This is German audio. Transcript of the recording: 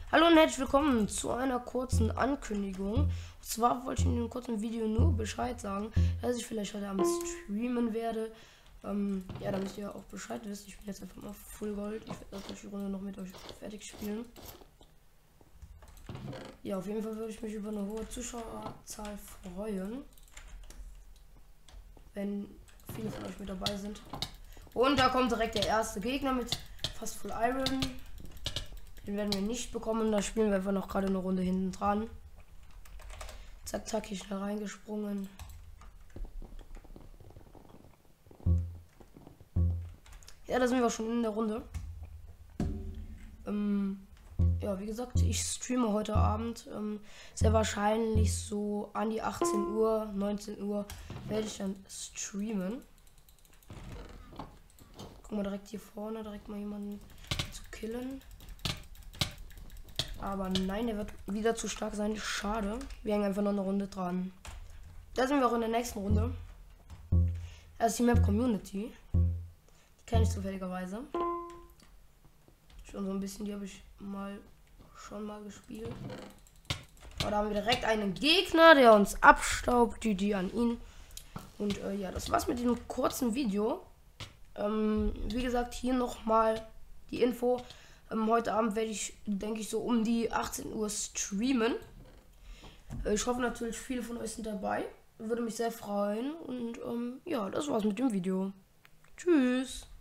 Hallo und herzlich willkommen zu einer kurzen Ankündigung. Und zwar wollte ich in dem kurzen Video nur Bescheid sagen, dass ich vielleicht heute Abend streamen werde. Ja, damit ihr auch Bescheid wisst. Ich bin jetzt einfach mal Full Gold. Ich werde natürlich die Runde noch mit euch fertig spielen. Ja, auf jeden Fall würde ich mich über eine hohe Zuschauerzahl freuen, wenn viele von euch mit dabei sind. Und da kommt direkt der erste Gegner mit fast Full Iron. Den werden wir nicht bekommen. Da spielen wir einfach noch gerade eine Runde hinten dran. Zack, zack, hier schnell reingesprungen. Ja, da sind wir schon in der Runde. Ja, wie gesagt, ich streame heute Abend. Sehr wahrscheinlich so an die 18 Uhr, 19 Uhr werde ich dann streamen. Guck mal direkt hier vorne, direkt mal jemanden zu killen. Aber nein, der wird wieder zu stark sein. Schade. Wir hängen einfach noch eine Runde dran. Da sind wir auch in der nächsten Runde. Das ist die Map Community. Die kenne ich zufälligerweise. Schon so ein bisschen, die habe ich schon mal gespielt. Aber da haben wir direkt einen Gegner, der uns abstaubt. GG an ihn. Und ja, das war's mit diesem kurzen Video. Wie gesagt, hier nochmal die Info. Heute Abend werde ich, denke ich, so um die 18 Uhr streamen. Ich hoffe natürlich, viele von euch sind dabei. Würde mich sehr freuen. Und ja, das war's mit dem Video. Tschüss.